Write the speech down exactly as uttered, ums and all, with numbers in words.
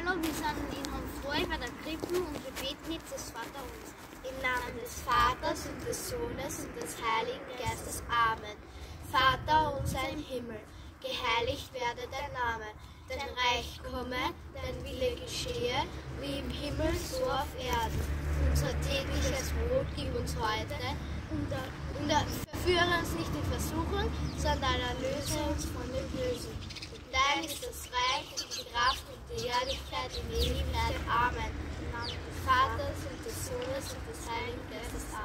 Hallo, wir sind in Homfreu bei der Krippe und wir beten jetzt das Vaterunser. Im Namen des Vaters und des Sohnes und des Heiligen Geistes. Amen. Vater unser im Himmel, geheiligt werde dein Name, dein Reich komme, dein Wille geschehe, wie im Himmel, so auf Erden. Unser tägliches Brot gib uns heute und, und verführe uns nicht in Versuchung, sondern erlöse uns von dem Bösen. Dein ist das Reich und die Kraft und die Herrlichkeit in Ewigkeit. Amen. Im Namen des Vaters und des Sohnes und des Heiligen Geistes.